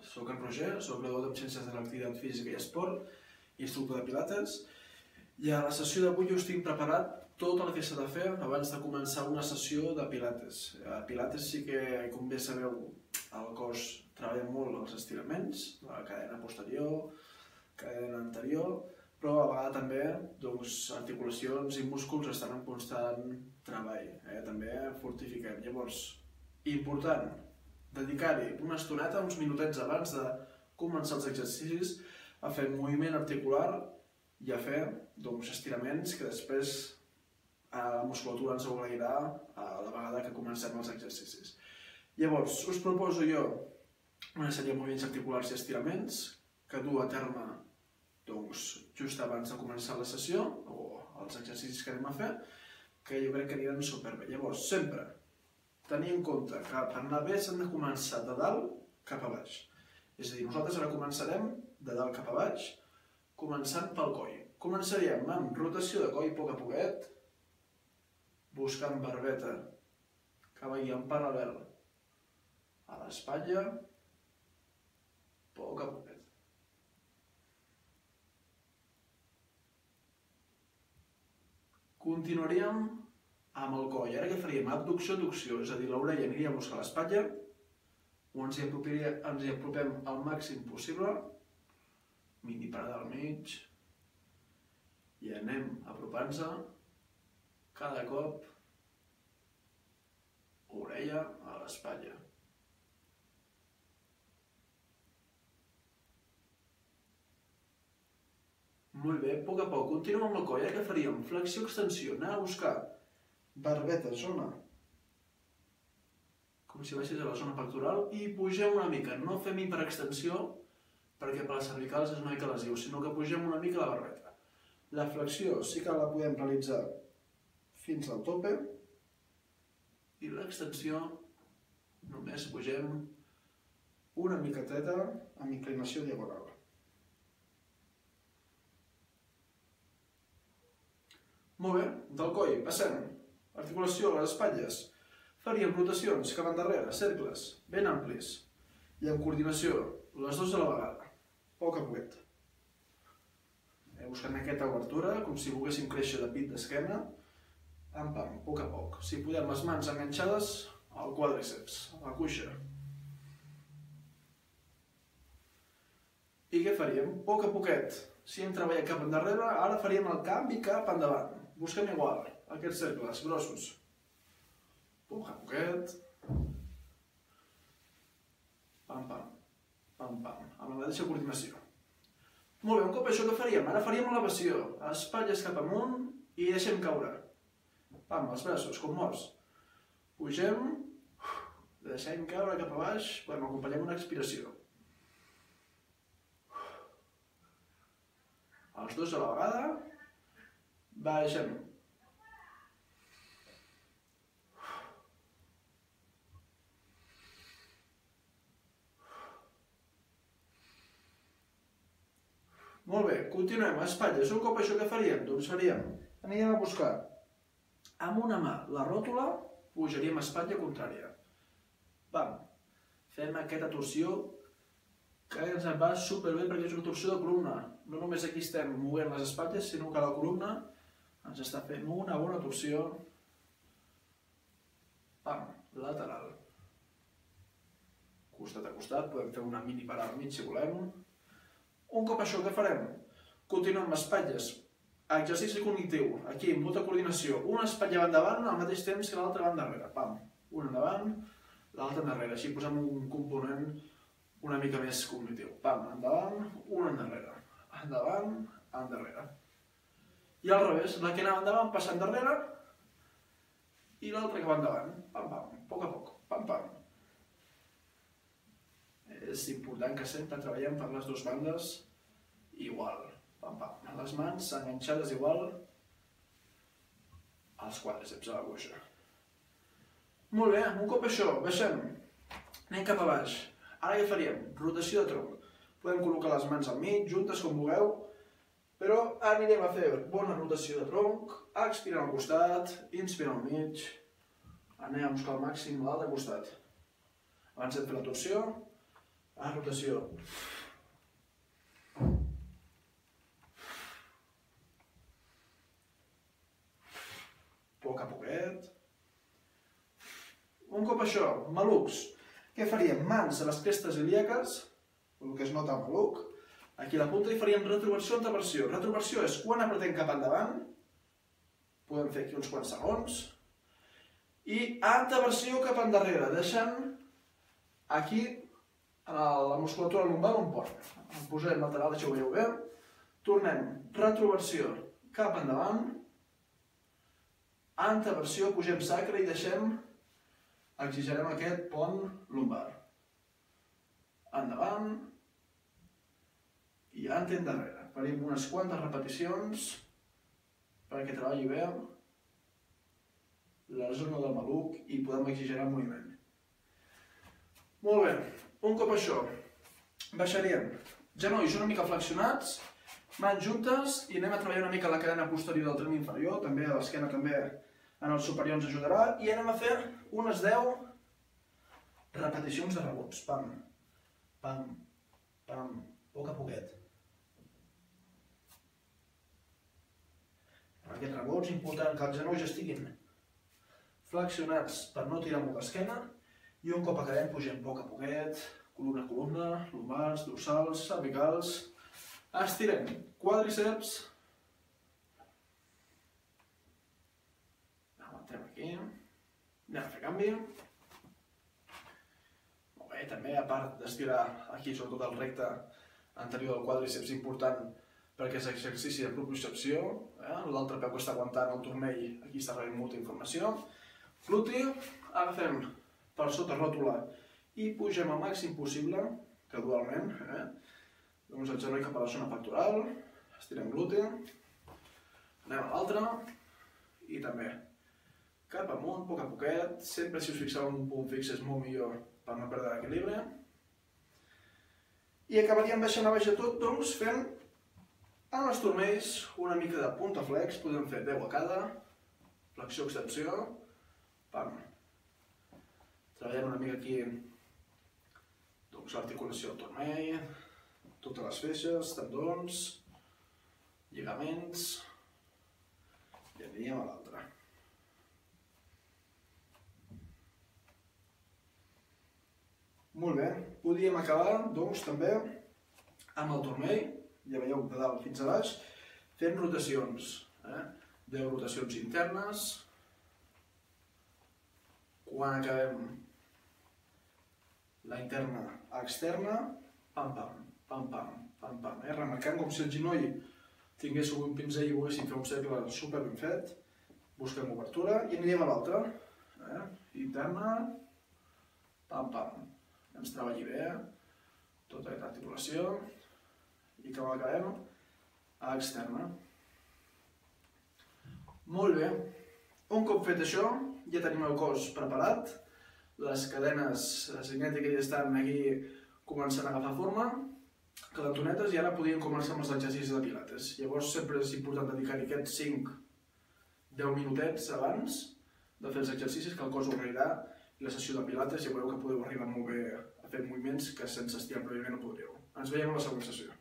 soc en Roger, soc graduat en Ciències de l'Activitat Física i Esport i instructor de pilates. I a la sessió d'avui us tinc preparat tot el que s'ha de fer abans de començar una sessió de pilates. A pilates sí que, com bé sabeu, el cos treballa molt els estiraments, la cadena posterior, cadena anterior, però a vegades també articulacions i músculs estan en constant treball. També fortifiquem. Llavors, important, dedicar-hi una estoneta, uns minutets abans de començar els exercicis, a fer moviment articular i a fer estiraments que després la musculatura ens ho agrairà a la vegada que comencem els exercicis. Llavors, us proposo jo una sèrie de moviments articulars i estiraments que dur a terme just abans de començar la sessió o els exercicis que anem a fer, que jo crec que aniran superbé. Llavors, sempre tenir en compte que per anar bé s'han de començar de dalt cap a baix. És a dir, nosaltres ara començarem de dalt cap a baix, començant pel coll. Començaríem amb rotació de coll a poc a poquet, buscant barbeta que vagi en paral·lel a l'espatlla, a poc a poquet. Continuaríem amb el coll. Ara què faríem? Abducció-adducció, és a dir, l'orella aniria a buscar l'espatlla, ens hi apropem al màxim possible, mini parada al mig, i anem apropant-se cada cop orella a l'espatlla. Molt bé, a poc, continuem amb el coll. Ara què faríem? Flexió-extensió, anar a buscar barbeta, zona, com si baixés a la zona pectoral, i pugem una mica. No fem hiperextensió, perquè per les cervicals és una mica lesiu, sinó que pugem una mica la barbeta. La flexió sí que la podem realitzar fins al tope, i l'extensió només pugem una miqueteta amb inclinació diagonal. Molt bé, del coll passem. Articulació a les espatlles. Faríem rotacions cap endarrere, cercles ben amplis. I amb coordinació, les dues a la vegada, a poc a poquet. Buscant aquesta obertura, com si volguéssim créixer de pit d'esquena, pam, pam, a poc. Si podem, les mans enganxades al quàdriceps, a la cuixa. I què faríem? A poc a poquet. Si hem treballat cap endarrere, ara faríem el canvi cap endavant. Busquem igual, aquests cercles grossos. Poc a poquet. Pam, pam, pam, pam, amb la mateixa coordinació. Molt bé, un cop això què faríem? Ara faríem elevació, espatlles cap amunt i deixem caure. Pam, els braços, com morts. Pugem, deixem caure cap a baix, acompanyem una expiració. Els dos a la vegada, baixem. Molt bé, continuem, espatlles. Un cop això què faríem? Doncs anirem a buscar amb una mà la ròtula, pujaríem espatlla contrària. Pam, fem aquesta torsió que ens va superbé perquè és una torsió de columna. No només aquí estem movent les espatlles, sinó que la columna ens està fent una bona torsió. Pam, lateral. Costat a costat, podem fer una mini parada al mig si volem. Un cop això, què farem? Continuem amb espatlles. Exercici cognitiu. Aquí, amb molta coordinació. Una espatlla va endavant al mateix temps que l'altra va endarrere. Pam, una endavant, l'altra endarrere. Així posem un component una mica més cognitiu. Pam, endavant, una endarrere. Endavant, endarrere. I al revés, la que anava endavant passa endarrere i l'altra que va endavant. Pam, pam, a poc, pam, pam. És important que sempre treballem per les dues bandes igual. Pam, pam. Les mans enganxades igual als quàdriceps, a la cuixa. Molt bé, un cop això, baixem. Anem cap a baix. Ara què faríem? Rotació de tronc. Podem col·locar les mans al mig, juntes com vulgueu, però anirem a fer bona rotació de tronc, expirant al costat, inspirant al mig, anem a buscar al màxim l'altre costat. Abans de fer la torsió, rotació. Poc a poquet. Un cop això, malucs, què faríem? Mans a les crestes ilíaques, el que es nota al maluc. Aquí a la punta hi faríem retroversió o anteversió. Retroversió és quan apretem cap endavant, podem fer aquí uns quants segons, i anteversió cap endarrere, deixant aquí la musculatura lumbar on porta. El posem lateral, això ho veieu bé. Tornem, retroversió cap endavant, anteversió, pugem sacre i deixem, exagerem aquest pont lumbar. Endavant i ante endarrere. Farem unes quantes repeticions perquè treballi bé la zona del maluc i podem exagerar el moviment. Molt bé, un cop això, baixaríem genolls una mica flexionats, mans juntes i anem a treballar una mica la cadena posterior del tren inferior, també a l'esquena, també en el superior ens ajudarà, i anem a fer unes 10 repeticions de rebots. Pam, pam, pam, poc a poquet. En aquests rebots és important que els genolls estiguin flexionats per no tirar molt l'esquena i un cop acabem pugem poc a poquet, columna a columna, lumbars, dorsals, cervicals, estirem quàdriceps, aguantem aquí, anem a fer canvi. Molt bé, també a part d'estirar aquí sobretot el recte anterior del quàdriceps important perquè és exercici de propriocepció, l'altre peu que està aguantant el turmell, aquí està rebent molta informació. Gluti, agafem per sota ròtula i pugem al màxim possible, gradualment, doncs el genoll cap a la zona pectoral, estirem gluti, anem a l'altre i també cap amunt, poc a poquet, sempre si us fixeu en un punt fix és molt millor per no perdre l'equilibri. I acabaríem baixant a baix de tot, doncs fent en els turmells una mica de punta flex, podem fer 10 a cada, flexió-extensió, pam. Treballem una mica aquí l'articulació del turmell, totes les feixes, tendons, lligaments, i aniríem a l'altre. Molt bé, podríem acabar doncs també amb el turmell, ja veieu de dalt fins a baix, fent rotacions, 10 rotacions internes. Quan acabem la interna a externa, pam pam, pam pam, pam pam, remarcant com si el genoll tingués un pinzell i volguéssim fer un cercle super ben fet, busquem obertura i anirem a l'altra, interna, pam pam, ens treballi bé, tota aquesta articulació, i que l'acabem a externa. Molt bé, un cop fet això, ja tenim el cos preparat, les cadenes cinètiques ja estan aquí començant a agafar forma, calentonetes, i ara podríem començar amb els exercicis de pilates. Llavors sempre és important dedicar-hi aquests 5-10 minutets abans de fer els exercicis, que el cos ho agrairà, i la sessió de pilates ja veureu que podeu arribar molt bé a fer moviments que sense estirar prèviament no podríeu. Ens veiem a la següent sessió.